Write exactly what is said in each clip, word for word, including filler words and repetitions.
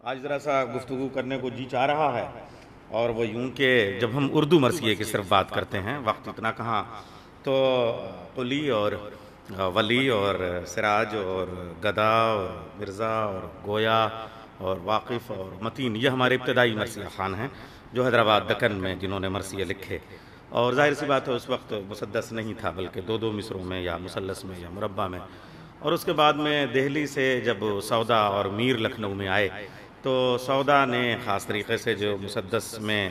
آج ذرا سا گفتگو کرنے کو جی چاہ رہا ہے، اور وہ یوں کہ جب ہم اردو مرثیے کی صرف بات کرتے ہیں، وقت اتنا کہاں، تو قلی اور ولی اور سراج اور گدا اور مرزا اور گویا اور واقف اور متین، یہ ہمارے ابتدائی مرثیہ خوان ہیں جو حیدرآباد دکن میں جنہوں نے مرثیے لکھے. اور ظاہر سی بات ہے اس وقت مسدس نہیں تھا، بلکہ دو دو مصروں میں یا مثلث میں یا مربع میں. اور اس کے بعد میں دہلی سے جب سودا اور میر لکھنؤ میں آئے تو سودا نے خاص طریقے سے جو مسدس میں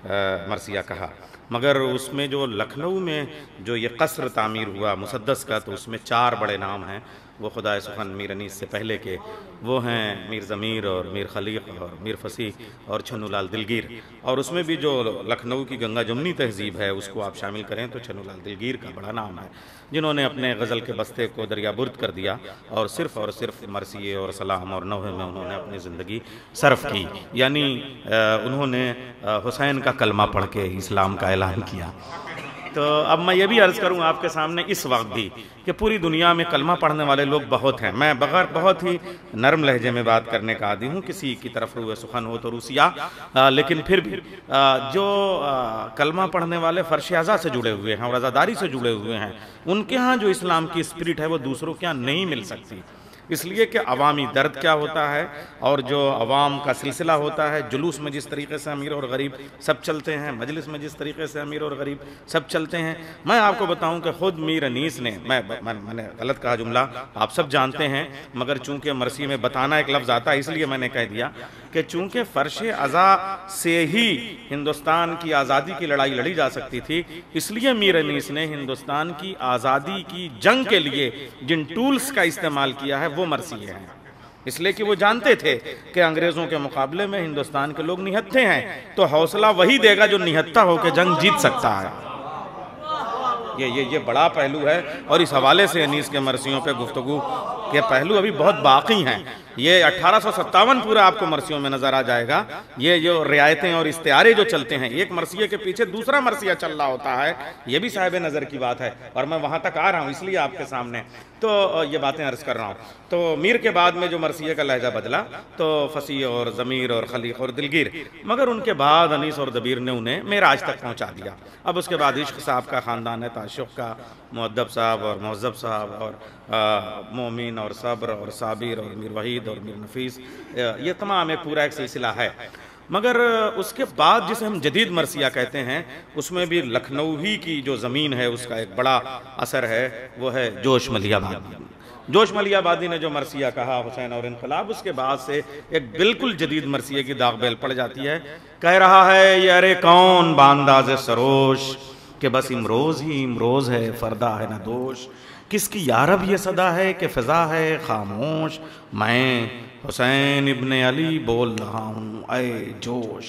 مرثیہ کہا، مگر اس میں جو لکھنؤ میں جو یہ قصر تعمیر ہوا مسدس کا، تو اس میں چار بڑے نام ہیں. وہ خدائے سخن میر انیس سے پہلے کے وہ ہیں میر ضمیر اور میر خلیق اور میر فصیح اور چھنو لال دلگیر. اور اس میں بھی جو لکھنؤ کی گنگا جمنی تہذیب ہے اس کو آپ شامل کریں تو چھنو لال دلگیر کا بڑا نام ہے، جنہوں نے اپنے غزل کے بستے کو دریا برد کر دیا اور صرف اور صرف مرثیے اور سلام اور نوحے میں انہوں نے اپنی زندگی صرف کی. یعنی انہوں نے حسین کا کلمہ پڑھ کے اسلام کا اعلان کیا. تو اب میں یہ بھی عرض کروں آپ کے سامنے اس وقت بھی کہ پوری دنیا میں کلمہ پڑھنے والے لوگ بہت ہیں. میں بغیر بہت ہی نرم لہجے میں بات کرنے کا عادی ہوں، کسی کی طرف روئے سخن ہو تو روسیا، لیکن پھر بھی جو کلمہ پڑھنے والے فرش اعضا سے جڑے ہوئے ہیں اور عزاداری سے جڑے ہوئے ہیں، ان کے ہاں جو اسلام کی اسپرٹ ہے وہ دوسروں کے ہاں نہیں مل سکتی. اس لیے کہ عوامی درد کیا ہوتا ہے اور جو عوام کا سلسلہ ہوتا ہے، جلوس میں جس طریقے سے امیر اور غریب سب چلتے ہیں، مجلس میں جس طریقے سے امیر اور غریب سب چلتے ہیں. میں آپ کو بتاؤں کہ خود میر انیس نے، میں میں نے غلط کہا جملہ، آپ سب جانتے ہیں، مگر چونکہ مرثی میں بتانا ایک لفظ آتا ہے اس لیے میں نے کہہ دیا کہ چونکہ فرش اعضا سے ہی ہندوستان کی آزادی کی لڑائی لڑی جا سکتی تھی، اس لیے میر انیس نے ہندوستان کی آزادی کی جنگ کے لیے جن ٹولز کا استعمال کیا ہے وہ مرثیے ہیں. اس لیے کہ وہ جانتے تھے کہ انگریزوں کے مقابلے میں ہندوستان کے لوگ نہتے ہیں، تو حوصلہ وہی دے گا جو نہتا ہو کے جنگ جیت سکتا ہے. یہ یہ یہ بڑا پہلو ہے، اور اس حوالے سے انیس کے مرثیوں پہ گفتگو کے پہلو ابھی بہت باقی ہیں. یہ اٹھارہ سو ستاون پورا آپ کو مرثیوں میں نظر آ جائے گا. یہ جو رعایتیں اور استعارے جو چلتے ہیں، ایک مرثیے کے پیچھے دوسرا مرثیہ چل رہا ہوتا ہے، یہ بھی صاحب نظر کی بات ہے. اور میں وہاں تک آ رہا ہوں اس لیے آپ کے سامنے تو یہ باتیں عرض کر رہا ہوں. تو میر کے بعد میں جو مرثیے کا لہجہ بدلا تو فصیح اور ضمیر اور خلیق اور دلگیر، مگر ان کے بعد انیس اور دبیر نے انہیں معراج تک پہنچا دیا. اب اس کے بعد عشق صاحب کا خاندان ہے، تعشق کا مؤدب صاحب اور مہذب صاحب اور مومن اور صبر اور صابر اور میر وحید اور میر نفیس، یہ تمام ایک پورا ایک سلسلہ ہے. مگر اس کے بعد جسے ہم جدید مرثیہ کہتے ہیں، اس میں بھی لکھنؤ ہی کی جو زمین ہے اس کا ایک بڑا اثر ہے، وہ ہے جوش ملی آبادی. جوش ملی آبادی نے جو مرثیہ کہا حسین اور انقلاب، اس کے بعد سے ایک بالکل جدید مرثیے کی داغ بیل پڑ جاتی ہے. کہہ رہا ہے یہ ارے کون بانداز سروش، کہ بس امروز ہی امروز ہے فردا ہے نہ دوش. کس کی یارب یہ صدا ہے کہ فضا ہے خاموش، میں حسین ابن علی بول رہا ہوں اے جوش.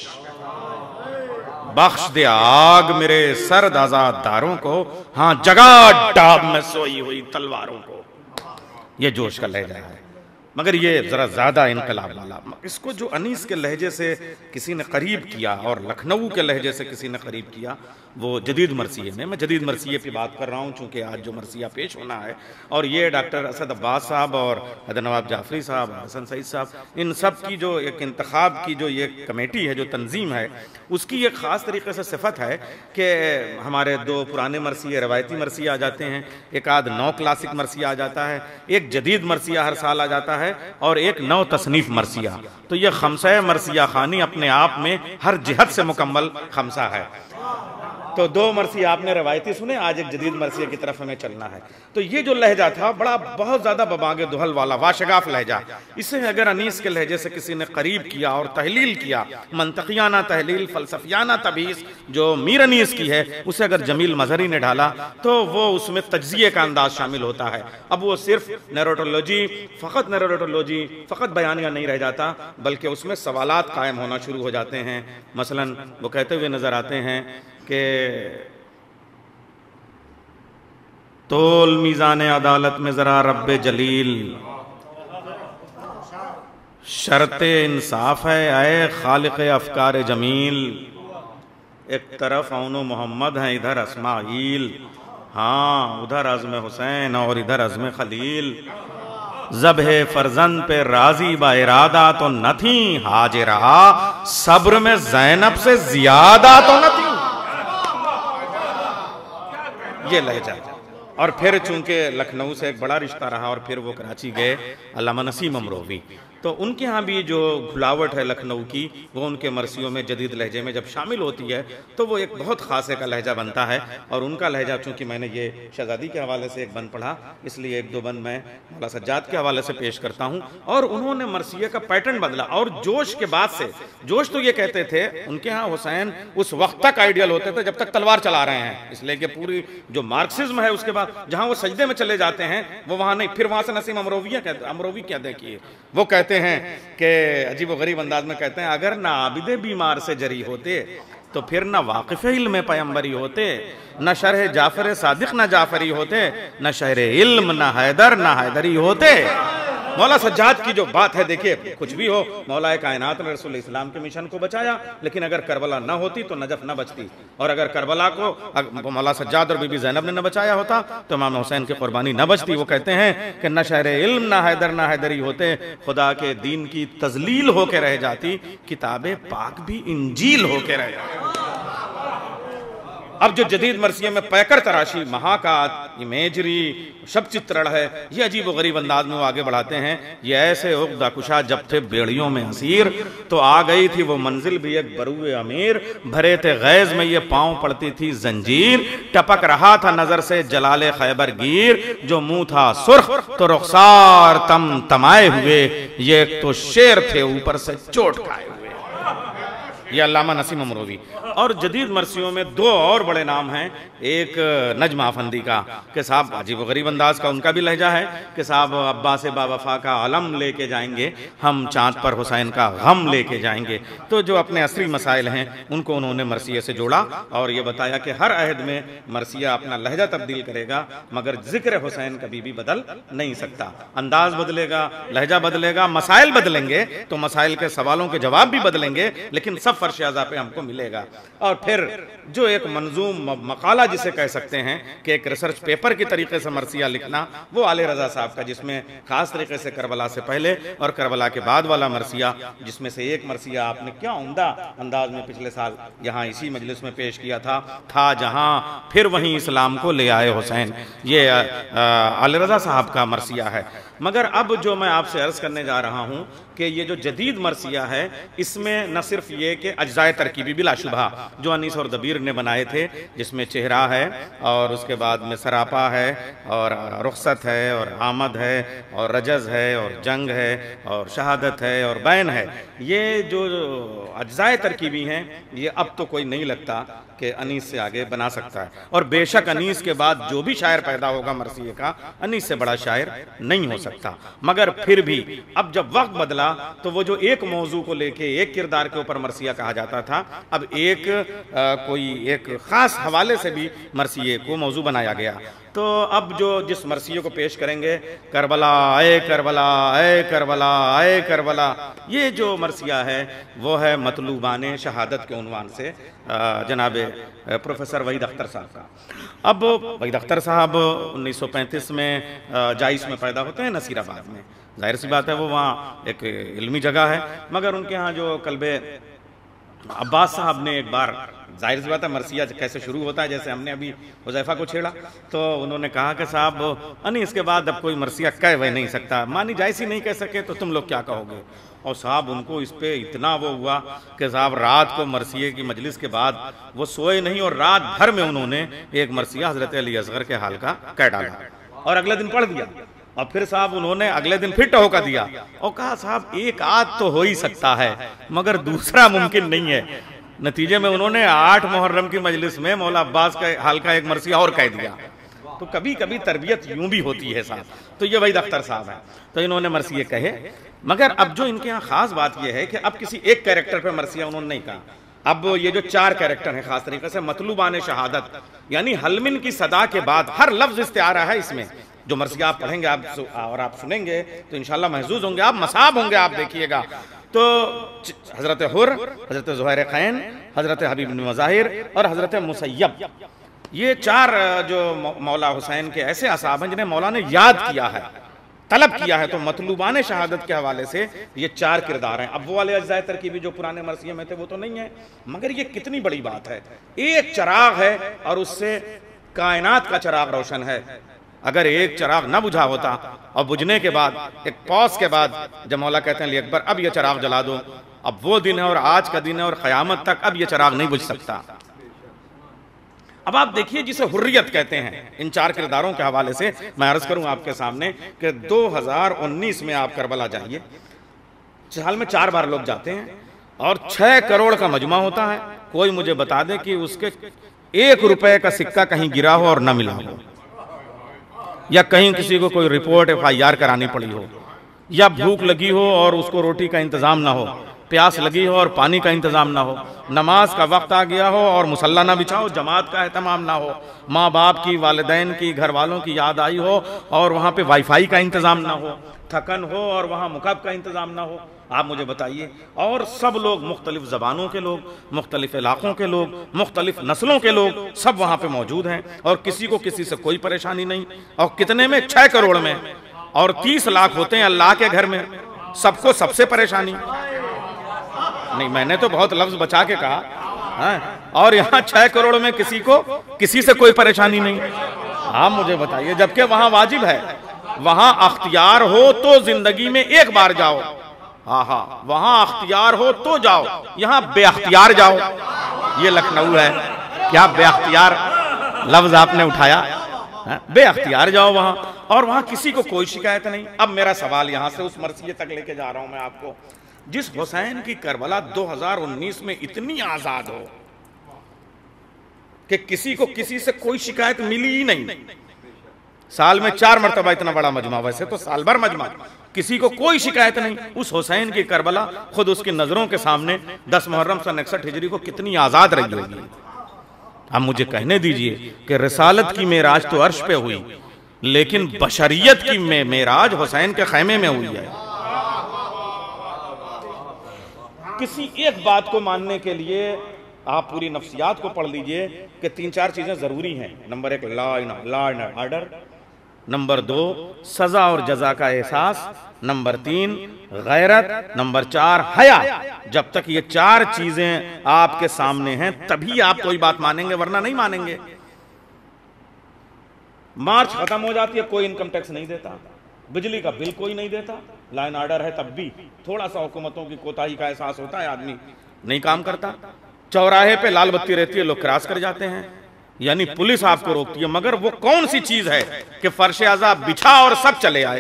بخش دے آگ میرے سرد آزاد داروں کو، ہاں جگا ڈاب میں سوئی ہوئی تلواروں کو. یہ جوش کا لہجہ ہے، مگر یہ ذرا زیادہ انقلاب والا. اس کو جو انیس کے لہجے سے کسی نے قریب کیا اور لکھنؤ کے لہجے سے کسی نے قریب کیا، وہ جدید مرثیے میں میں جدید مرثیے پہ بات کر رہا ہوں، چونکہ آج جو مرثیہ پیش ہونا ہے، اور یہ ڈاکٹر اسد عباس صاحب اور حیدر نواب جعفری صاحب اور حسن سعید صاحب، ان سب کی جو ایک انتخاب کی جو یہ کمیٹی ہے، جو تنظیم ہے، اس کی ایک خاص طریقے سے صفت ہے کہ ہمارے دو پرانے مرثیے روایتی مرثیے آ جاتے ہیں، ایک آدھ نو کلاسک مرثیہ آ جاتا ہے، ایک جدید مرثیہ ہر سال آ جاتا ہے، اور ایک نو تصنیف مرثیہ. تو یہ خمسہ مرثیہ خانی اپنے آپ میں ہر جہت سے مکمل خمسہ ہے. تو دو مرثیے آپ نے روایتی سنے، آج ایک جدید مرثیے کی طرف ہمیں چلنا ہے. تو یہ جو لہجہ تھا بڑا بہت زیادہ بباغ دہل والا واشگاف لہجہ، اسے اگر انیس کے لہجے سے کسی نے قریب کیا اور تحلیل کیا، منطقیانہ تحلیل، فلسفیانہ تبحیث جو میر انیس کی ہے، اسے اگر جمیل مظہری نے ڈھالا تو وہ اس میں تجزیے کا انداز شامل ہوتا ہے. اب وہ صرف نیروٹولوجی، فقط نیروٹولوجی، فقط بیانیہ نہیں رہ جاتا، بلکہ اس میں سوالات قائم ہونا شروع ہو جاتے ہیں. مثلا وہ کہتے ہوئے نظر آتے ہیں کہ تول میزان عدالت میں ذرا رب جلیل، شرط انصاف ہے اے خالق افکار جمیل. ایک طرف اون و محمد ہیں، ادھر اسماعیل، ہاں ادھر عزم حسین اور ادھر عزم خلیل. ذبح فرزند پہ راضی با ارادہ تو نہ تھیں ہاجرہ، صبر میں زینب سے زیادہ تو نہ تھیں. یہ لہجہ. اور پھر چونکہ لکھنؤ سے ایک بڑا رشتہ رہا اور پھر وہ کراچی گئے علامہ نسیم امروی، تو ان کے ہاں بھی جو کھلاوٹ ہے لکھنؤ کی وہ ان کے مرثیوں میں جدید لہجے میں جب شامل ہوتی ہے تو وہ ایک بہت خاصے کا لہجہ بنتا ہے. اور ان کا لہجہ چونکہ میں نے یہ شہزادی کے حوالے سے ایک بند پڑھا اس لیے ایک دو بند میں مولا سجاد کے حوالے سے پیش کرتا ہوں. اور انہوں نے مرثیے کا پیٹرن بدلا اور جوش کے بعد سے. جوش تو یہ کہتے تھے ان کے ہاں حسین اس وقت تک آئیڈیل ہوتے تھے جب تک تلوار چلا رہے ہیں، اس لیے کہ پوری جو مارکسزم ہے اس کے بعد جہاں وہ سجدے میں چلے جاتے ہیں وہ وہاں نہیں. پھر وہاں سے نسیم امروی امروی کیا دیکھیے وہ کہتے ہیں کہ عجیب و غریب انداز میں کہتے ہیں اگر نہ عابد بیمار سے جری ہوتے تو پھر نہ واقف علم پیمبری ہوتے، نہ شرح جعفر صادق نہ جعفری ہوتے، نہ شہر علم نہ حیدر نہ حیدری ہوتے. مولا سجاد کی جو بات ہے دیکھیے، کچھ بھی ہو مولا کائنات نے رسول اسلام کے مشن کو بچایا، لیکن اگر کربلا نہ ہوتی تو نجف نہ بچتی، اور اگر کربلا کو مولا سجاد اور بی بی زینب نے نہ بچایا ہوتا تو امام حسین کی قربانی نہ بچتی. وہ کہتے ہیں کہ نہ شہر علم نہ حیدر نہ حیدری ہوتے، خدا کے دین کی تذلیل ہو کے رہ جاتی، کتاب پاک بھی انجیل ہو کے رہ جاتی. اب جو جدید مرثیے میں پیکر تراشی، مہاکات، امیجری، شب چترڑ ہے، یہ عجیب و غریب انداز میں وہ آگے بڑھاتے ہیں. یہ ایسے عقدہ کشا جب تھے بیڑیوں میں اسیر، تو آ گئی تھی وہ منزل بھی ایک بروئے امیر. بھرے تھے غیظ میں یہ پاؤں پڑتی تھی زنجیر، ٹپک رہا تھا نظر سے جلال خیبر گیر. جو منہ تھا سرخ تو رخسار تم تمائے ہوئے، یہ ایک تو شیر تھے اوپر سے چوٹ کھائے ہوئے. یہ علامہ نسیم امروی. اور جدید مرثیوں میں دو اور بڑے نام ہیں. ایک نجم آفندی کا کہ صاحب عجیب و غریب انداز کا ان کا بھی لہجہ ہے کہ صاحب عباس با وفا کا علم لے کے جائیں گے ہم، چاند پر حسین کا غم لے کے جائیں گے. تو جو اپنے عصری مسائل ہیں ان کو انہوں نے مرثیے سے جوڑا اور یہ بتایا کہ ہر عہد میں مرثیہ اپنا لہجہ تبدیل کرے گا مگر ذکر حسین کبھی بھی بدل نہیں سکتا. انداز بدلے گا، لہجہ بدلے گا، مسائل بدلیں گے تو مسائل کے سوالوں کے جواب بھی بدلیں گے، لیکن سب فرش اعضاء پہ ہم کو ملے گا. اور پھر جو ایک منظوم مقالہ جسے کہہ سکتے ہیں کہ ایک ریسرچ پیپر کی طریقے سے مرثیہ لکھنا، وہ آل رضا صاحب کا، جس میں خاص طریقے سے کربلا سے پہلے اور کربلا کے بعد والا مرثیہ، جس میں سے ایک مرثیہ آپ نے کیا عمدہ انداز میں پچھلے سال یہاں اسی مجلس میں پیش کیا تھا، تھا جہاں پھر وہیں اسلام کو لے آئے حسین. یہ آل رضا صاحب کا مرثیہ ہے. مگر اب جو میں آپ سے عرض کرنے جا رہا ہوں کہ یہ جو جدید مرثیہ ہے اس میں نہ صرف یہ کہ اجزائے ترکیبی بلا شبہ جو انیس اور دبیر نے بنائے تھے، جس میں چہرہ ہے اور اس کے بعد میں سراپا ہے اور رخصت ہے اور آمد ہے اور رجز ہے اور جنگ ہے اور شہادت ہے اور بین ہے، یہ جو اجزائے ترکیبی ہیں یہ اب تو کوئی نہیں لگتا کہ انیس سے آگے بنا سکتا ہے. اور بے شک انیس کے بعد جو بھی شاعر پیدا ہوگا مرثیے کا انیس سے بڑا شاعر نہیں ہو سکتا. مگر پھر بھی اب جب وقت بدلا تو وہ جو ایک موضوع کو لے کے ایک کردار کے اوپر مرثیہ کہا جاتا تھا، اب ایک کوئی ایک خاص حوالے سے بھی مرثیے کو موضوع بنایا گیا. تو اب جو جس مرثیے کو پیش کریں گے، کربلا اے کربلا اے کربلا اے کربلا، یہ جو مرثیہ ہے وہ ہے مطلوبان شہادت کے عنوان سے جناب پروفیسر وحید اختر صاحب کا. اب وحید اختر صاحب انیس سو پینتیس میں جائس میں پیدا ہوتے ہیں نصیر آباد میں. ظاہر سی بات ہے وہ وہاں ایک علمی جگہ ہے، مگر ان کے ہاں جو قلب عباس صاحب نے ایک بار، ظاہر سی بات ہے مرثیہ کیسے شروع ہوتا ہے، جیسے ہم نے ابھی حذیفہ کو چھیڑا، تو انہوں نے کہا کہ صاحب انہیں اس کے بعد اب کوئی مرثیہ کہہ وے نہیں سکتا، مانی جائز ہی نہیں کہہ سکے تو تم لوگ کیا کہو گے. اور صاحب ان کو اس پہ اتنا وہ ہوا کہ صاحب رات کو مرثیے کی مجلس کے بعد وہ سوئے نہیں اور رات بھر میں انہوں نے ایک مرثیہ حضرت علی اصغر کے حال کا کہہ ڈالا اور اگلے دن پڑھ دیا. اور پھر صاحب انہوں نے اگلے دن پھر ٹہوکا دیا اور کہا صاحب ایک آدھ تو ہو ہی سکتا ہے مگر دوسرا ممکن نہیں ہے. نتیجے میں انہوں نے آٹھ محرم کی مجلس میں مولا عباس کا حال کا ایک مرثیہ اور کہہ دیا. تو کبھی کبھی تربیت یوں بھی ہوتی ہے صاحب. تو یہ وحید اختر صاحب ہیں، تو انہوں نے مرثیے کہے. مگر اب جو ان کے یہاں خاص بات یہ ہے کہ اب کسی ایک کیریکٹر پہ مرثیہ انہوں نے نہیں کہا. اب یہ جو چار کیریکٹر ہیں خاص طریقے سے مطلوبان شہادت، یعنی حلمن کی صدا کے بعد ہر لفظ استعارہ ہے اس میں. جو مرثیہ آپ پڑھیں گے آپ اور آپ سنیں گے تو انشاءاللہ محظوظ ہوں گے آپ، مصاب ہوں گے آپ، دیکھیے گا. تو حضرت حر، حضرت زہیر خین، حضرت حبیب بن مظاہر اور حضرت مسیب، یہ چار جو مولا حسین کے ایسے اصحاب ہیں جنہیں مولا نے یاد کیا ہے. طلب کیا ہے. تو مطلوبان شہادت کے حوالے سے یہ چار کردار ہیں. اب وہ والے اجزائے ترکیبی جو پرانے مرثیے میں تھے وہ تو نہیں ہے، مگر یہ کتنی بڑی بات ہے. ایک چراغ ہے اور اس سے کائنات کا چراغ روشن ہے. اگر ایک چراغ نہ بجھا ہوتا اور بجھنے کے بعد ایک پاس کے بعد جب مولا کہتے ہیں علی اکبر اب یہ چراغ جلا دو، اب وہ دن ہے اور آج کا دن ہے اور قیامت تک اب یہ چراغ نہیں بجھ سکتا. اب آپ دیکھیے جسے حریت کہتے ہیں، ان چار کرداروں کے حوالے سے میں عرض کروں آپ کے سامنے کہ دو ہزار انیس میں آپ کربلا جائیے، سال میں چار بار لوگ جاتے ہیں اور چھ کروڑ کا مجمع ہوتا ہے. کوئی مجھے بتا دے کہ اس کے ایک روپے کا سکہ کہیں گرا ہو اور نہ ملا ہو، یا کہیں کسی کو کوئی رپورٹ ایف آئی آر کرانی پڑی ہو، یا بھوک لگی ہو اور اس کو روٹی کا انتظام نہ ہو، پیاس لگی ہو اور پانی کا انتظام نہ ہو، نماز کا وقت آ گیا ہو اور مصلی نہ بچھا ہو، جماعت کا اہتمام نہ ہو، ماں باپ کی، والدین کی، گھر والوں کی یاد آئی ہو اور وہاں پہ وائی فائی کا انتظام نہ ہو، تھکن ہو اور وہاں مکعب کا انتظام نہ ہو. آپ مجھے بتائیے. اور سب لوگ مختلف زبانوں کے لوگ، مختلف علاقوں کے لوگ، مختلف نسلوں کے لوگ سب وہاں پہ موجود ہیں اور کسی کو کسی سے کوئی پریشانی نہیں. اور کتنے میں؟ چھ کروڑ میں. اور تیس لاکھ ہوتے ہیں اللہ کے گھر میں، سب کو سب سے پریشانی نہیں. میں نے تو بہت لفظ بچا کے کہا. اور یہاں چھ کروڑ میں کسی کو کسی سے کوئی پریشانی نہیں. آپ مجھے بتائیے. جبکہ وہاں واجب ہے، وہاں اختیار ہو تو زندگی میں ایک بار جاؤ. ہاں ہاں وہاں اختیار ہو تو جاؤ، یہاں بے اختیار جاؤ. یہ لکھنؤ ہے کیا بے اختیار لفظ آپ نے اٹھایا؟ بے اختیار جاؤ وہاں، اور وہاں کسی کو کوئی شکایت نہیں. اب میرا سوال یہاں سے اس مرثیے تک لے کے جا رہا ہوں میں آپ کو. جس حسین کی کربلا دو ہزار انیس میں اتنی آزاد ہو کہ کسی کو کسی سے کوئی شکایت ملی ہی نہیں، سال میں چار مرتبہ اتنا بڑا مجمع، ویسے تو سال بھر مجمع، کسی کو کوئی شکایت نہیں. اس حسین کی کربلا خود اس کی نظروں کے سامنے دس محرم سن اکسٹھ ہجری کو کتنی آزاد رہی ہوگی. اب مجھے کہنے دیجئے کہ رسالت کی معراج تو عرش پہ ہوئی، لیکن بشریت کی معراج حسین کے خیمے میں ہوئی ہے. کسی ایک بات کو ماننے کے لیے آپ پوری نفسیات کو پڑھ لیجئے کہ تین چار چیزیں ضروری ہیں. نمبر ایک لا اینڈ آرڈر، نمبر دو سزا اور جزا کا احساس، نمبر تین غیرت، نمبر چار حیا. جب تک یہ چار چیزیں آپ کے سامنے ہیں تبھی آپ کوئی بات مانیں گے، ورنہ نہیں مانیں گے. مارچ ختم ہو جاتی ہے، کوئی انکم ٹیکس نہیں دیتا، بجلی کا بل کوئی نہیں دیتا، لائن آرڈر ہے تب بھی تھوڑا سا حکومتوں کی کوتاہی کا احساس ہوتا ہے، آدمی نہیں کام کرتا. چوراہے پہ لال بتی رہتی ہے، لوگ کراس کر جاتے ہیں، یعنی پولیس آپ کو روکتی ہے. مگر وہ کون سی چیز ہے کہ فرش عذاب بچھا اور سب چلے آئے؟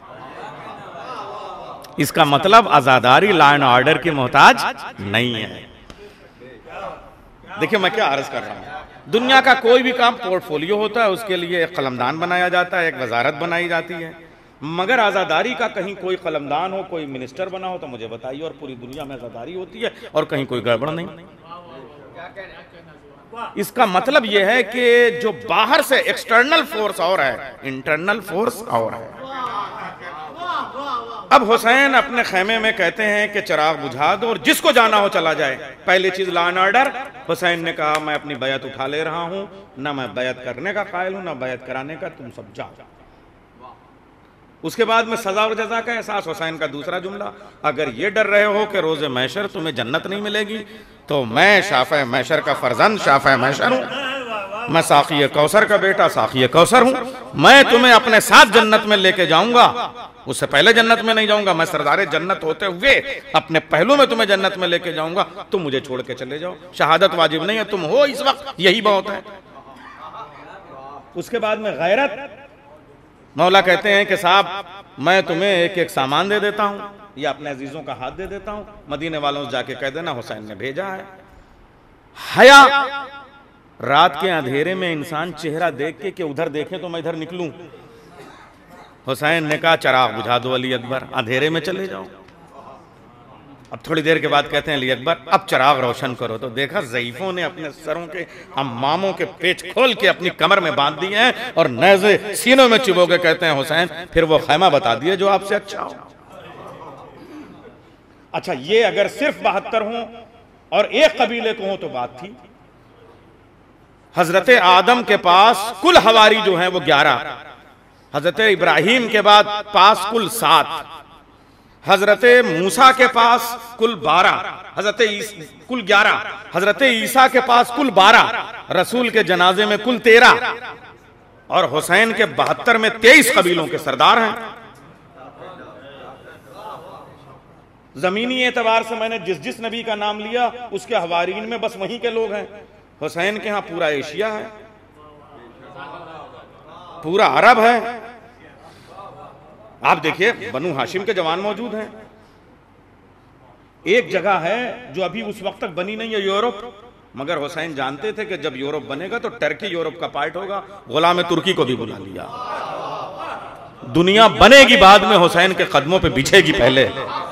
اس کا مطلب عزاداری لا اینڈ آرڈر کی محتاج نہیں ہے. دیکھیں میں کیا عرض کر رہا ہوں. دنیا کا کوئی بھی کام پورٹ فولیو ہوتا ہے، اس کے لیے ایک قلمدان بنایا جاتا ہے، ایک وزارت بنائی جاتی ہے. مگر عزاداری کا کہیں کوئی قلمدان ہو، کوئی منسٹر بنا ہو تو مجھے بتائیے. اور پوری دنیا میں عزاداری ہوتی ہے اور کہیں کوئی گڑبڑ نہیں. اس کا مطلب یہ ہے کہ جو باہر سے ایکسٹرنل فورس اور ہے، انٹرنل فورس اور ہے. اب حسین اپنے خیمے میں کہتے ہیں کہ چراغ بجھا دو اور جس کو جانا ہو چلا جائے. پہلی چیز لا اینڈ آرڈر. حسین نے کہا میں اپنی بیعت اٹھا لے رہا ہوں، نہ میں بیعت کرنے کا قائل ہوں نہ بیعت کرانے کا، تم سب جاؤ. اس کے بعد میں سزا اور جزا کا احساس. حسین کا دوسرا جملہ، اگر یہ ڈر رہے ہو کہ روز محشر تمہیں جنت نہیں ملے گی تو میں شافع محشر کا فرزند شافع محشر ہوں، میں ساقی کوثر کا بیٹا ساقی کوثر ہوں. میں تمہیں اپنے ساتھ جنت میں لے کے جاؤں گا، اس سے پہلے جنت میں نہیں جاؤں گا. میں سردار جنت ہوتے ہوئے اپنے پہلو میں تمہیں جنت میں لے کے جاؤں گا. تم مجھے چھوڑ کے چلے جاؤ. شہادت واجب نہیں ہے، تم ہو اس وقت یہی بہت ہے. اس کے بعد میں غیرت. مولا کہتے ہیں کہ صاحب میں تمہیں ایک ایک سامان دے دیتا ہوں یا اپنے عزیزوں کا ہاتھ دے دیتا ہوں، مدینے والوں سے جا کے کہہ دینا حسین نے بھیجا ہے. حیا. رات کے اندھیرے میں انسان چہرہ دیکھ کے کہ ادھر دیکھیں تو میں ادھر نکلوں. حسین نے کہا چراغ بجھا دو علی اکبر، اندھیرے میں چلے جاؤ. اب تھوڑی دیر کے بعد کہتے ہیں علی اکبر اب چراغ روشن کرو. تو دیکھا ضعیفوں نے اپنے سروں کے اماموں کے پیچ کھول کے اپنی کمر میں باندھ دیے ہیں اور نیزے سینوں میں چبو کے کہتے ہیں حسین پھر وہ خیمہ بتا دیے جو آپ سے اچھا ہو. اچھا یہ اگر صرف بہتر ہوں اور ایک قبیلے کو ہوں تو بات تھی. حضرت آدم کے پاس کل حواری جو ہیں وہ گیارہ، حضرت ابراہیم کے بعد پاس کل سات، حضرت موسیٰ کے پاس کل بارہ، حضرت کل گیارہ، حضرت عیسیٰ کے پاس کل بارہ، رسول کے جنازے میں کل تیرہ، اور حسین کے بہتر میں تیئیس قبیلوں کے سردار ہیں۔ زمینی اعتبار سے میں نے جس جس نبی کا نام لیا اس کے حوارین میں بس وہیں کے لوگ ہیں۔ حسین کے ہاں پورا ایشیا ہے، پورا عرب ہے۔ آپ دیکھیے بنو ہاشم کے جوان موجود ہیں۔ ایک جگہ ہے جو ابھی اس وقت تک بنی نہیں ہے، یورپ، مگر حسین جانتے تھے کہ جب یورپ بنے گا تو ٹرکی یورپ کا پارٹ ہوگا، غلام ترکی کو بھی بلا لیا۔ دنیا بنے گی بعد میں، حسین کے قدموں پہ بچھے گی پہلے۔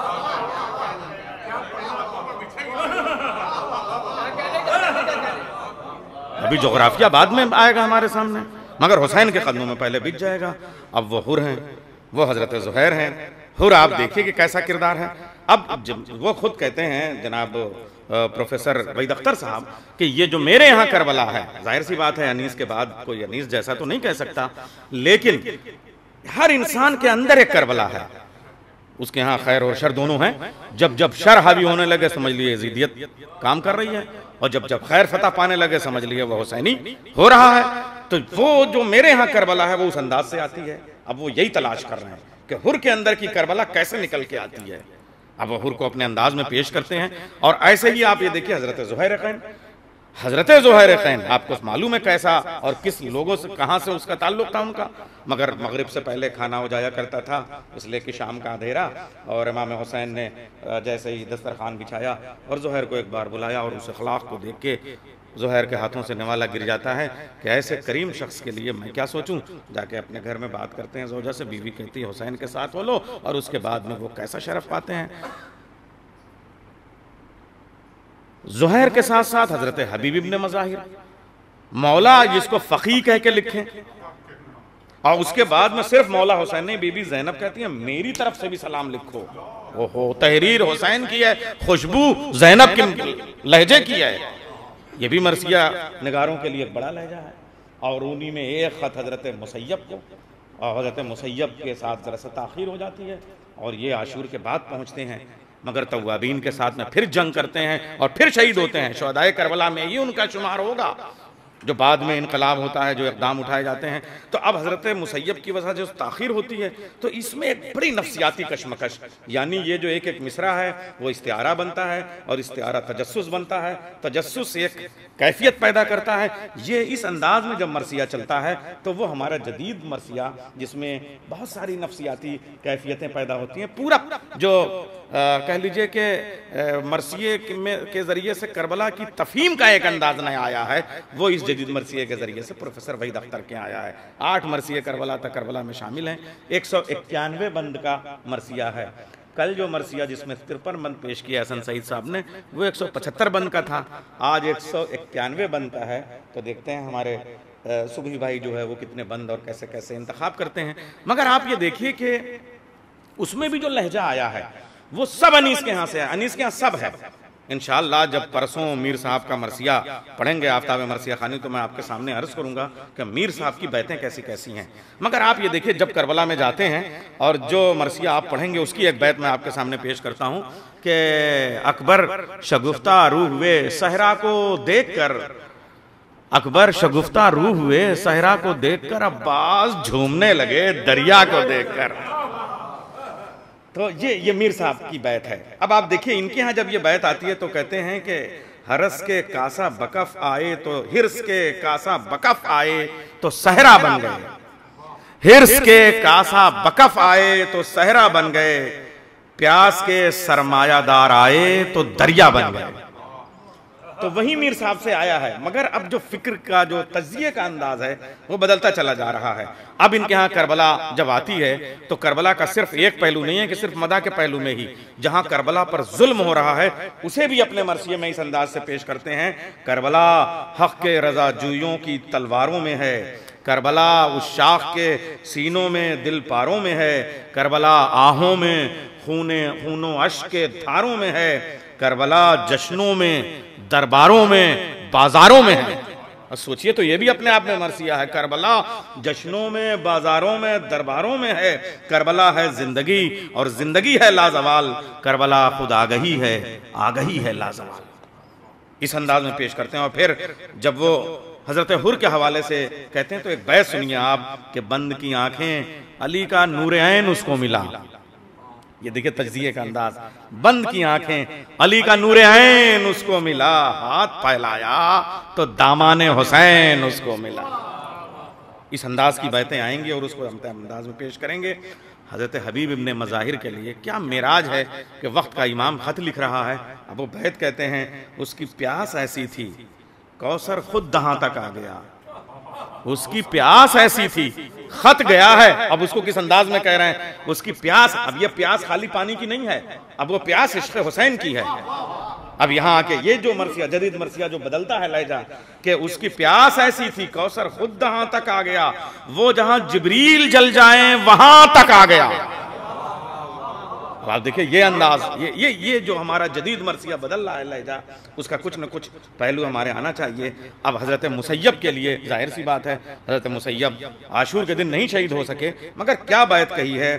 ابھی جغرافیہ بعد میں آئے گا ہمارے سامنے، مگر حسین کے قدموں میں پہلے بچ جائے گا۔ اب وہ حر ہیں، وہ حضرت زہیر ہیں۔ حر آپ دیکھیے کہ کیسا کردار ہے۔ اب وہ خود کہتے ہیں جناب پروفیسر وحید اختر صاحب کہ یہ جو میرے یہاں کربلا ہے، ظاہر سی بات ہے انیس کے بعد کوئی انیس جیسا تو نہیں کہہ سکتا، لیکن ہر انسان کے اندر ایک کربلا ہے، اس کے ہاں خیر اور شر دونوں ہیں۔ جب جب شر حاوی ہونے لگے سمجھ لیے یزیدیت کام کر رہی ہے، اور جب جب خیر فتح پانے لگے سمجھ لیے وہ حسینی ہو رہا ہے۔ تو وہ جو میرے یہاں کربلا ہے وہ اس انداز سے آتی ہے۔ اب وہ یہی تلاش کر رہے ہیں کہ حر کے اندر کی کربلا کیسے نکل کے آتی ہے۔ اب وہ حر کو اپنے انداز میں پیش کرتے ہیں، اور ایسے ہی آپ یہ دیکھیے حضرت زہیرقین، حضرت زہیرقین آپ کو معلوم ہے کیسا اور کس لوگوں سے کہاں سے اس کا تعلق تھا ان کا، مگر مغرب سے پہلے کھانا ہو جایا کرتا تھا، اس لیے کہ شام کا اندھیرا، اور امام حسین نے جیسے ہی دسترخوان بچھایا اور زہیر کو ایک بار بلایا، اور اس اخلاق کو دیکھ کے زہیر کے ہاتھوں سے نوالا گر جاتا ہے کہ ایسے کریم شخص کے لیے میں کیا سوچوں۔ جا کے اپنے گھر میں بات کرتے ہیں زوجہ سے، بیوی کہتی ہے حسین کے ساتھ ہو لو، اور اس کے بعد میں وہ کیسا شرف پاتے ہیں۔ زہیر کے ساتھ ساتھ حضرت حبیب ابن مظاہر، مولا جس کو فقی کہہ کے لکھیں، اور اس کے بعد میں صرف مولا حسین نہیں، بی بی زینب کہتی ہیں میری طرف سے بھی سلام لکھو۔ وہ تحریر حسین کی ہے، خوشبو زینب کے لہجے کی ہے۔ یہ بھی مرثیہ نگاروں کے لیے ایک بڑا لہجہ ہے، اور انہی میں ایک خط حضرت مسیب کو، اور حضرت مسیب کے ساتھ ذرا سا تاخیر ہو جاتی ہے، اور یہ عاشور کے بعد پہنچتے ہیں، مگر توابین کے ساتھ میں پھر جنگ کرتے ہیں اور پھر شہید ہوتے ہیں۔ شہدائے کربلا میں ہی ان کا شمار ہوگا، جو بعد میں انقلاب ہوتا ہے، جو اقدام اٹھائے جاتے ہیں۔ تو اب حضرت مسیب کی وجہ جو تاخیر ہوتی ہے، تو اس میں ایک بڑی نفسیاتی کشمکش، یعنی یہ جو ایک ایک مصرع ہے وہ استعارہ بنتا ہے، اور استعارہ تجسس بنتا ہے، تجسس ایک کیفیت پیدا کرتا ہے۔ یہ اس انداز میں جب مرثیہ چلتا ہے تو وہ ہمارا جدید مرثیہ، جس میں بہت ساری نفسیاتی کیفیتیں پیدا ہوتی ہیں، پورا جو کہہ لیجئے کہ مرثیے کے ذریعے سے کربلا کی تفہیم کا ایک انداز نہ آیا ہے، وہ اس جدید مرثیے کے ذریعے سے پروفیسر وحید اختر کے آیا ہے۔ آٹھ مرثیے کربلا تک کربلا میں شامل ہیں، ایک سو اکیانوے بند کا مرثیہ ہے۔ کل جو مرثیہ جس میں ترپن بند پیش کیا حسن سعید صاحب نے، وہ ایک سو پچھتر بند کا تھا، آج ایک سو اکیانوے بند کا ہے۔ تو دیکھتے ہیں ہمارے صبحی بھائی جو ہے وہ کتنے بند اور کیسے کیسے انتخاب کرتے ہیں۔ مگر آپ یہ دیکھیے کہ اس میں بھی جو لہجہ آیا ہے وہ سب انیس کے ہاں سے ہے، انیس کے ہاں سب ہے۔ انشاءاللہ جب پرسوں میر صاحب کا مرثیہ پڑھیں گے آفتاب مرثیہ خانی، تو میں آپ کے سامنے عرض کروں گا کہ میر صاحب کی بیتیں کیسی کیسی ہیں۔ مگر آپ یہ دیکھیں جب کربلا میں جاتے ہیں اور جو مرثیہ آپ پڑھیں گے اس کی ایک بیت میں آپ کے سامنے پیش کرتا ہوں کہ اکبر شگفتہ روح ہوئے صحرا کو دیکھ کر، اکبر شگفتہ روح ہوئے صحرا کو دیکھ کر، عباس جھومنے لگے دریا کو دیکھ کر۔ تو یہ یہ میر صاحب کی بیت ہے۔ اب آپ دیکھیے ان کے ہاں جب یہ بیت آتی ہے تو کہتے ہیں کہ ہرس کے کاسا بکف آئے تو ہرس کے کاسا بکف آئے تو صحرا بن گئے، ہرس کے کاسا بکف آئے تو صحرا بن گئے، پیاس کے سرمایہ دار آئے تو دریا بن گئے۔ تو وہی میر صاحب سے آیا ہے، مگر اب جو فکر کا جو تجزیے کا انداز ہے وہ بدلتا چلا جا رہا ہے۔ اب ان کے ہاں کربلا جب آتی ہے تو کربلا کا صرف ایک پہلو نہیں ہے کہ صرف مدح کے پہلو میں ہی، جہاں کربلا پر ظلم ہو رہا ہے اسے بھی اپنے مرثیے میں اس انداز سے پیش کرتے ہیں۔ کربلا حق کے رضا جویوں کی تلواروں میں ہے، کربلا اس شاخ کے سینوں میں دل پاروں میں ہے، کربلا آہوں میں خون خون و اشک کے دھاروں میں ہے، کربلا جشنوں میں درباروں میں بازاروں میں ہے۔ اور سوچئے تو یہ بھی اپنے آپ میں مرثیہ ہے. کربلا جشنوں میں، بازاروں میں، درباروں میں ہے. کربلا ہے زندگی اور زندگی ہے لازوال. کربلا خود آگہی ہے، آگہی ہے لازوال. اس انداز میں پیش کرتے ہیں. اور پھر جب وہ حضرت حر کے حوالے سے کہتے ہیں تو ایک بیت سنیے آپ کہ بند کی آنکھیں علی کا نور عین اس کو ملا. یہ دیکھیں تجزیے کا انداز. بند کی آنکھیں علی کا نور عین اس کو ملا، ہاتھ پھیلایا تو دامان حسین اس کو ملا. اس انداز کی بیتیں آئیں گی اور اس کو ہم انداز میں پیش کریں گے. حضرت حبیب ابن مظاہر کے لیے کیا معراج ہے کہ وقت کا امام خط لکھ رہا ہے. اب وہ بیت کہتے ہیں اس کی پیاس ایسی تھی کوثر خود دہاں تک آ گیا. اس کی پیاس ایسی تھی، خط گیا ہے. اب اس کو کس انداز میں کہہ رہے ہیں؟ اس کی پیاس، اب یہ پیاس خالی پانی کی نہیں ہے، اب وہ پیاس عشق حسین کی ہے. اب یہاں آ کے یہ جو مرثیہ، جدید مرثیہ جو بدلتا ہے لہجہ، کہ اس کی پیاس ایسی تھی کوثر خود دہاں تک آ گیا، وہ جہاں جبریل جل جائیں وہاں تک آ گیا. آپ دیکھیں یہ انداز، یہ یہ یہ جو ہمارا جدید مرثیہ بدل رہا ہے لہجہ، اس کا کچھ نہ کچھ پہلو ہمارے آنا چاہیے. اب حضرت مسیب کے لیے ظاہر سی بات ہے حضرت مسیب عاشور کے دن نہیں شہید ہو سکے، مگر کیا بات کہی ہے.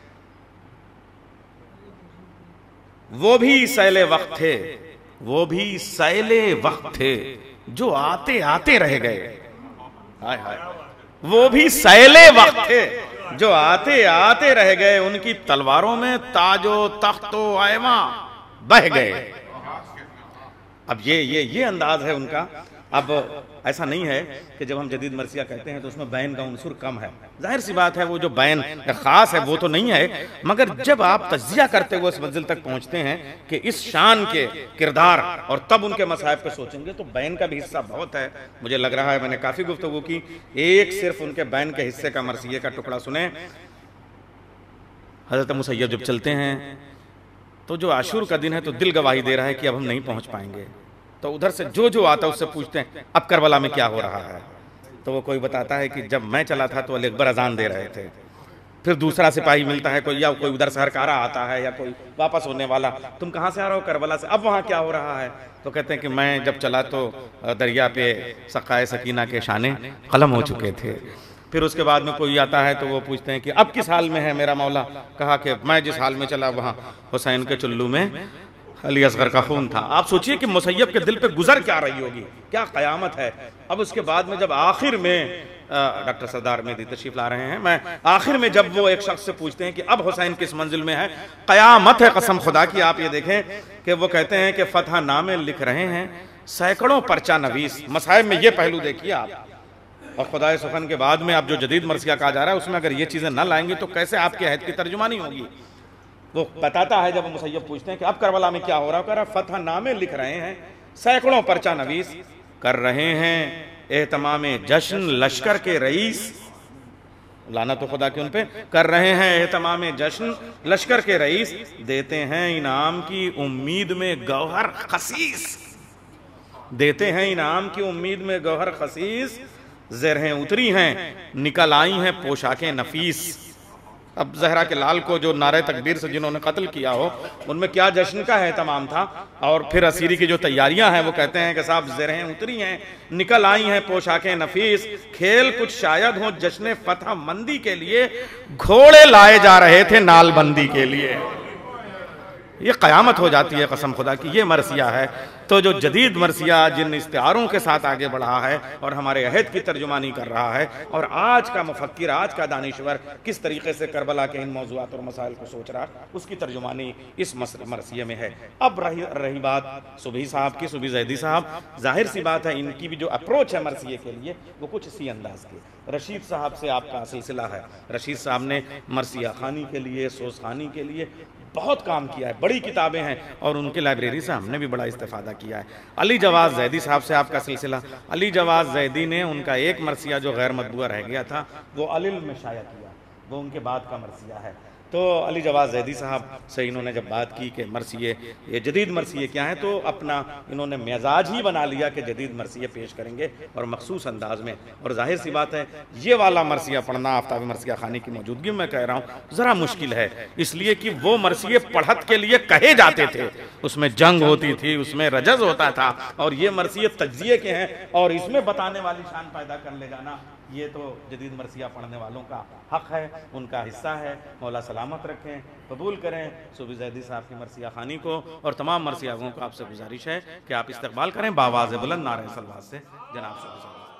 وہ بھی سیل وقت تھے، وہ بھی سیل وقت تھے جو آتے آتے رہ گئے. ہائے ہائے. وہ بھی سیل وقت تھے جو آتے آتے رہ گئے، ان کی تلواروں میں تاج و تخت و ایواں بہ گئے. اب یہ یہ یہ انداز ہے ان کا. اب ایسا نہیں ہے کہ جب ہم جدید مرثیہ کہتے ہیں تو اس میں بین کا عنصر کم ہے. ظاہر سی بات ہے وہ جو بین خاص ہے وہ تو نہیں ہے، مگر جب آپ تجزیہ کرتے ہوئے اس منزل تک پہنچتے ہیں کہ اس شان کے کردار اور تب ان کے مصائب پہ سوچیں گے تو بین کا بھی حصہ بہت ہے. مجھے لگ رہا ہے میں نے کافی گفتگو کی، ایک صرف ان کے بین کے حصے کا مرثیے کا ٹکڑا سنیں. حضرت مسیب جب چلتے ہیں تو جو عاشور کا دن ہے تو دل گواہی دے رہا ہے کہ اب ہم نہیں پہنچ پائیں گے. تو ادھر سے جو جو آتا ہے اس سے پوچھتے ہیں اب کربلا میں کیا ہو رہا ہے. تو وہ کوئی بتاتا ہے کہ جب میں چلا تھا تو علی اکبر اذان دے رہے تھے. پھر دوسرا سپاہی ملتا ہے کوئی، یا کوئی ادھر سے ہرکارا آتا ہے یا کوئی واپس ہونے والا، تم کہاں سے آ رہا ہو؟ کربلا سے. اب وہاں کیا ہو رہا ہے؟ تو کہتے ہیں کہ میں جب چلا تو دریا پہ سقائے سکینہ کے شانے قلم ہو چکے تھے. پھر اس کے بعد میں کوئی آتا ہے تو وہ پوچھتے ہیں کہ اب کس حال میں ہے میرا مولا؟ کہا کہ میں جس حال میں چلا وہاں حسین کے چلو میں علی اصغر کا خون تھا. آپ سوچئے کہ مسیب کے دل پہ گزر کیا رہی ہوگی، کیا قیامت ہے. اب اس کے بعد میں جب آخر میں ڈاکٹر سردار مہدی تشریف لا رہے ہیں، میں آخر میں جب وہ ایک شخص سے پوچھتے ہیں کہ اب حسین کس منزل میں ہے، قیامت ہے قسم خدا کی. آپ یہ دیکھیں کہ وہ کہتے ہیں کہ فتح نامے لکھ رہے ہیں سینکڑوں پرچہ نویس. مصائب میں یہ پہلو دیکھیے آپ. اور خدائے سخن کے بعد میں اب جو جدید مرثیہ کہا جا رہا ہے اس میں اگر یہ چیزیں نہ لائیں گے تو کیسے آپ کے عہد کی ترجمانی ہوگی. وہ بتاتا ہے جب مسیب پوچھتے ہیں کہ اب کربلا میں کیا ہو رہا ہے، کہہ رہا فتح نامے لکھ رہے ہیں سینکڑوں پرچہ نویس، کر رہے ہیں اہتمام جشن لشکر کے رئیس. لعنت خدا کے ان پہ. کر رہے ہیں اہتمام جشن لشکر کے رئیس، دیتے ہیں انعام کی امید میں گوہر خسیس. دیتے ہیں انعام کی امید میں گوہر خسیس، زرہیں اتری ہیں نکل آئی ہیں پوشاکیں نفیس. اب زہرا کے لال کو جو نعرہ تکبیر سے جنہوں نے قتل کیا ہو ان میں کیا جشن کا اہتمام تھا. اور پھر اسیری کی جو تیاریاں ہیں وہ کہتے ہیں کہ صاحب زرہیں اتری ہیں نکل آئی ہیں پوشاکیں نفیس، کھیل کچھ شاید ہو جشن فتح مندی کے لیے، گھوڑے لائے جا رہے تھے نال بندی کے لیے. یہ قیامت ہو جاتی ہے قسم خدا کی. یہ مرثیہ ہے. تو جو جدید مرثیہ جن استعاروں کے ساتھ آگے بڑھا ہے اور ہمارے عہد کی ترجمانی کر رہا ہے، اور آج کا مفکر، آج کا دانشور کس طریقے سے کربلا کے ان موضوعات اور مسائل کو سوچ رہا ہے، اس کی ترجمانی اس مرثیے میں ہے. اب رہی رہی بات صبحی صاحب کی، صبحی زیدی صاحب، ظاہر سی بات ہے ان کی بھی جو اپروچ ہے مرثیے کے لیے وہ کچھ اسی انداز کی. رشید صاحب سے آپ کا سلسلہ ہے. رشید صاحب نے مرثیہ خوانی کے لیے، سوز خوانی کے لیے بہت کام کیا ہے، بڑی کتابیں ہیں اور ان کی لائبریری سے ہم نے بھی بڑا استفادہ کیا ہے. علی جواز زیدی صاحب سے آپ کا سلسلہ. علی جواز زیدی نے ان کا ایک مرثیہ جو غیر مطبوع رہ گیا تھا وہ علل میں شائع کیا، وہ ان کے بعد کا مرثیہ ہے. تو علی جواد زیدی صاحب سے انہوں نے جب بات کی کہ مرثیے یہ جدید مرثیے کیا ہیں، تو اپنا انہوں نے مزاج ہی بنا لیا کہ جدید مرثیے پیش کریں گے اور مخصوص انداز میں. اور ظاہر سی بات ہے یہ والا مرثیہ پڑھنا آفتاب مرثیہ خانی کی موجودگی میں کہہ رہا ہوں ذرا مشکل ہے، اس لیے کہ وہ مرثیے پڑھت کے لیے کہے جاتے تھے، اس میں جنگ ہوتی تھی، اس میں رجز ہوتا تھا، اور یہ مرثیے تجزیے کے ہیں اور اس میں بتانے والی شان پیدا کر لے جانا یہ تو جدید مرثیہ پڑھنے والوں کا حق ہے، ان کا حصہ ہے. مولا سلامت رکھیں، قبول کریں صوفی زیدی صاحب کی مرثیہ خوانی کو. اور تمام مرثیہ گوں کو آپ سے گزارش ہے کہ آپ استقبال کریں بآواز بلند نعرہ صلوات سے جناب صوفی زیدی.